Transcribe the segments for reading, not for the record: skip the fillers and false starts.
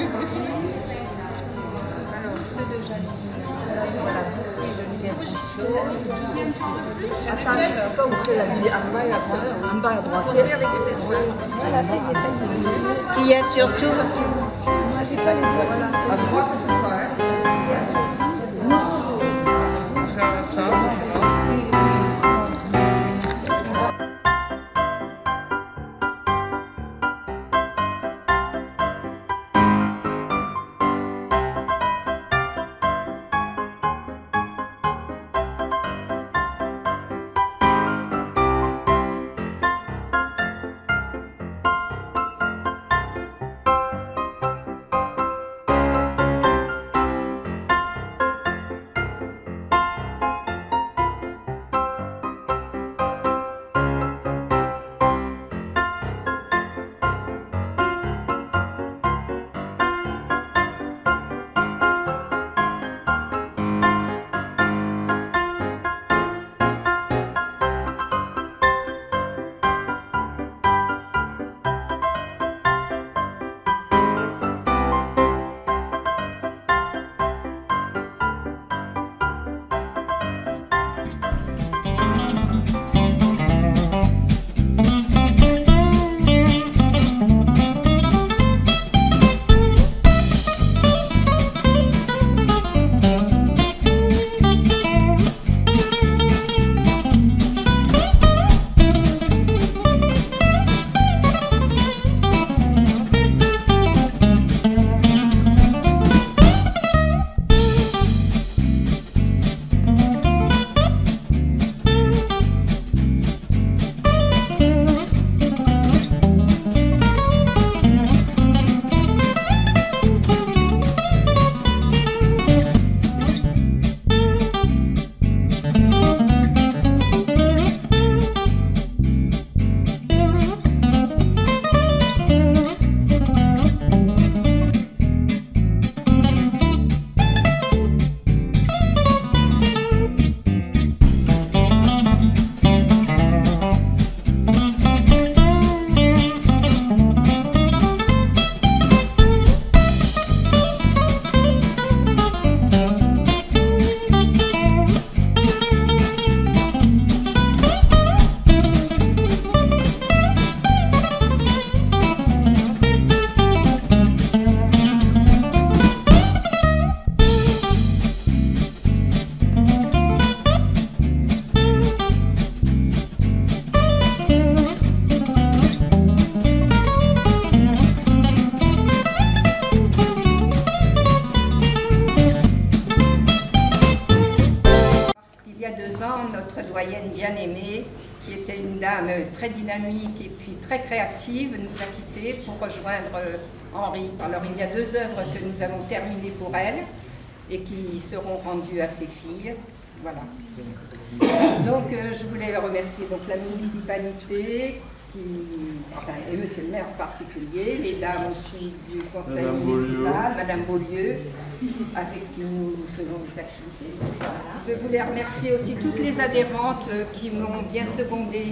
Alors, ceux de Janine, voilà, et Geneviève Rousseau. Attends, je ne sais pas où c'est la vie. En bas à droite. Ce qu'il y a surtout, Moi, j'ai pas les doigts. À droite, c'est ça, hein? Notre doyenne bien-aimée, qui était une dame très dynamique et puis très créative, nous a quittés pour rejoindre Henri. Alors il y a 2 œuvres que nous avons terminées pour elle et qui seront rendues à ses filles. Voilà. Donc je voulais remercier donc, la municipalité et monsieur le maire en particulier, les dames aussi du conseil municipal, madame Beaulieu, avec qui nous faisons des activités. Je voulais remercier aussi toutes les adhérentes qui m'ont bien secondée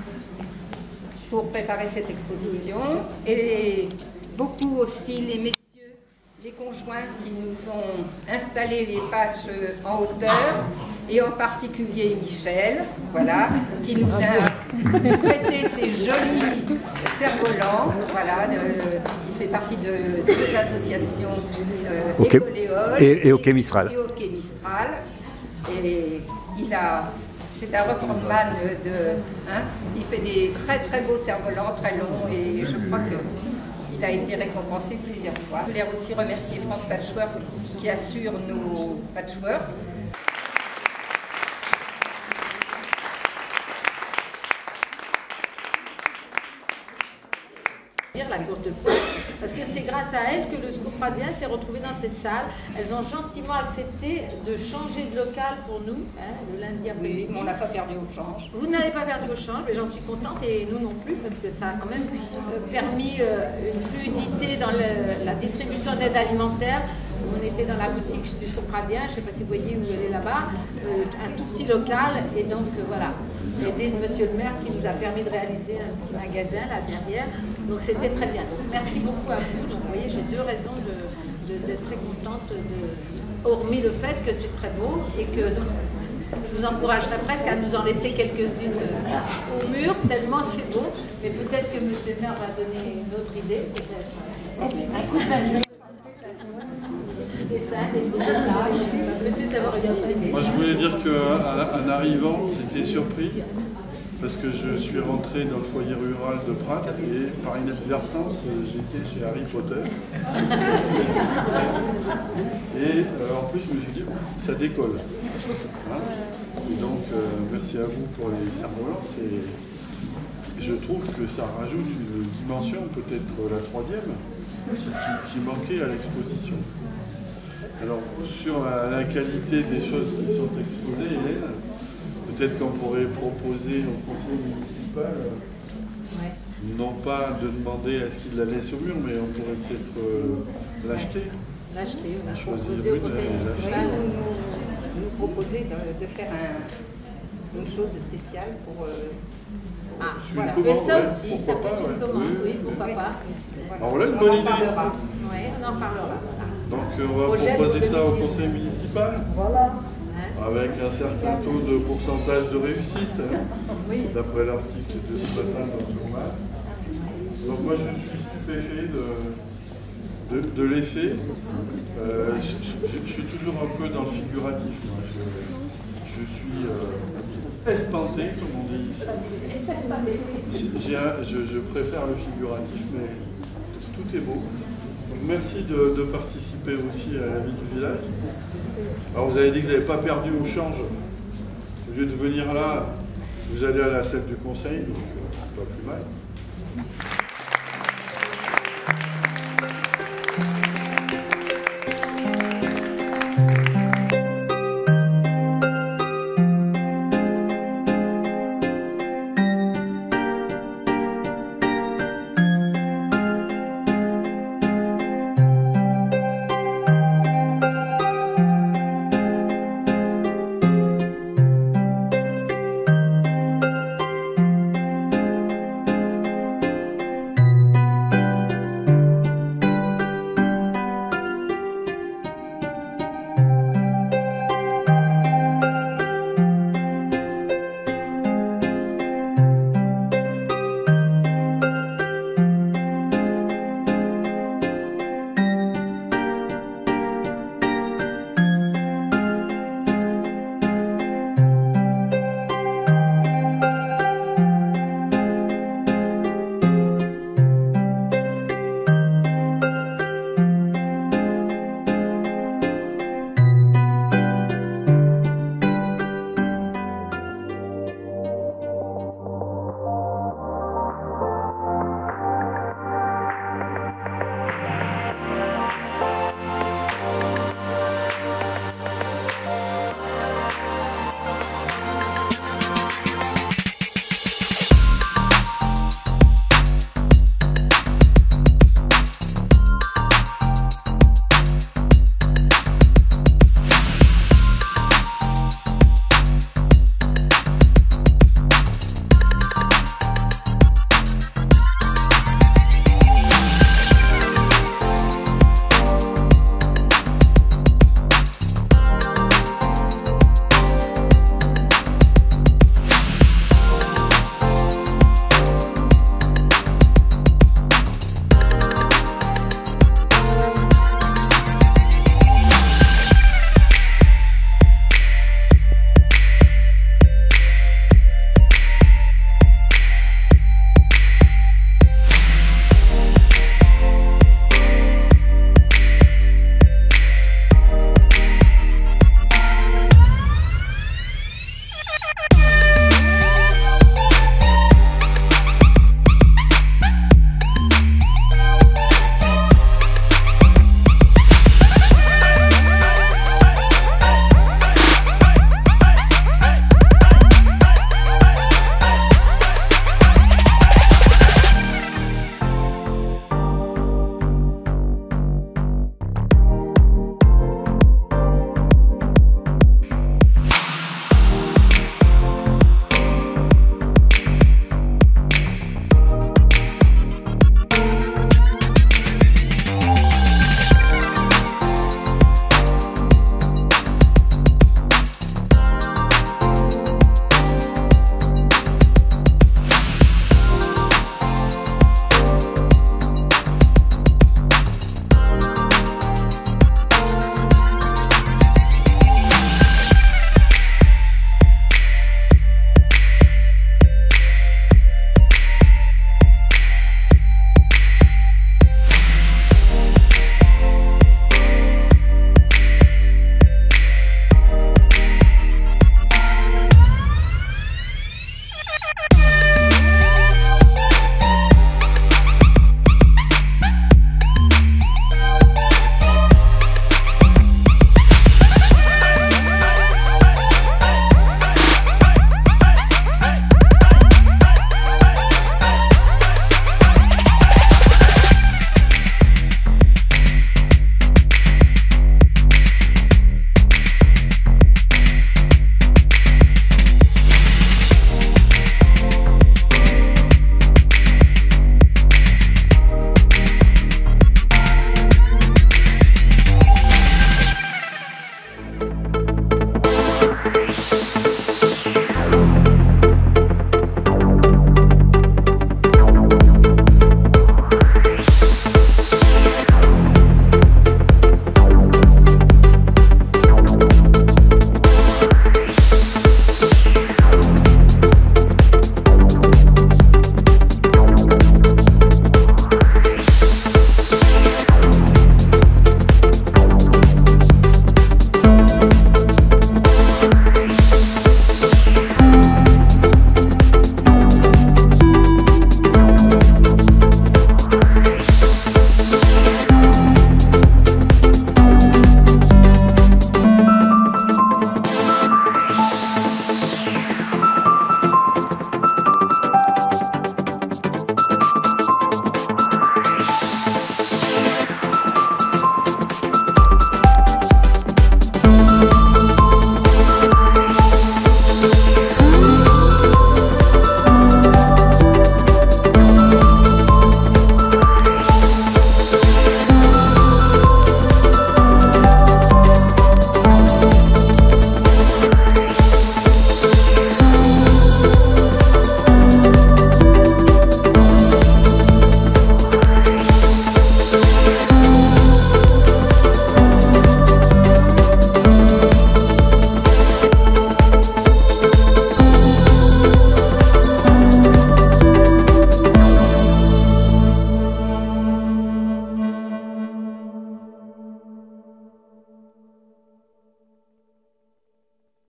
pour préparer cette exposition, et beaucoup aussi les messieurs, les conjoints qui nous ont installé les patchs en hauteur, et en particulier Michel, voilà, qui nous a prêté ces jolis cerfs-volants, voilà, il fait partie de 2 associations, Écoléole et au Quai Mistral. Et c'est un recordman il fait des très très beaux cerfs-volants, très longs, et je crois qu'il a été récompensé plusieurs fois. Je voulais aussi remercier France Patchwork qui assure nos patchworks. La courte fois, parce que c'est grâce à elles que le Secours Pradien s'est retrouvé dans cette salle. Elles ont gentiment accepté de changer de local pour nous, le lundi après-midi. Oui, on n'a pas perdu au change. Vous n'avez pas perdu au change, mais j'en suis contente, et nous non plus, parce que ça a quand même permis une fluidité dans la distribution de l'aide alimentaire. On était dans la boutique du Secours Pradien, je ne sais pas si vous voyez où elle est là-bas, un tout petit local, et donc voilà. Aider monsieur le maire qui nous a permis de réaliser un petit magasin là derrière, donc c'était très bien. Donc, merci beaucoup à vous. Donc vous voyez, j'ai deux raisons d'être très contente, hormis le fait que c'est très beau et que je vous encouragerais presque à nous en laisser quelques-unes au mur, tellement c'est beau. Mais peut-être que M. le maire va donner une autre idée, peut-être. Des dessins, des dessins, peut-être avoir une autre idée. Moi, je voulais dire qu'en arrivant, j'étais surpris parce que je suis rentré dans le foyer rural de Prat et par inadvertance, j'étais chez Harry Potter. Et en plus, je me suis dit, ça décolle. Hein, et donc, merci à vous pour les cerfs-volants. Je trouve que ça rajoute une dimension, peut-être la troisième, qui manquait à l'exposition. Alors, sur la qualité des choses qui sont exposées, Hélène, peut-être qu'on pourrait proposer au conseil municipal, non pas de demander à ce qu'il la laisse au mur, mais on pourrait peut-être l'acheter. L'acheter, on a choisir proposé au une conseil et l'acheter. municipal. Nous proposer de faire une chose spéciale pour... Voilà, Comment, peut-être ça ouais, aussi, ça pourquoi peut être pas, une ouais. commande, Oui, oui, pourquoi pas. Alors voilà une bonne idée. Oui, on en parlera. Donc on va Projet proposer pour ça au 2018. conseil municipal, Hein. avec un certain taux de pourcentage de réussite, hein, Oui. d'après l'article de ce matin dans le journal. Donc moi je suis stupéfait de l'effet. Je suis toujours un peu dans le figuratif. Moi. Je suis espanté, comme on dit ici. Je préfère le figuratif, mais tout est beau. Donc merci de participer aussi à la vie du village. Alors vous avez dit que vous n'avez pas perdu au change. Au lieu de venir là, vous allez à la salle du conseil, donc pas plus mal.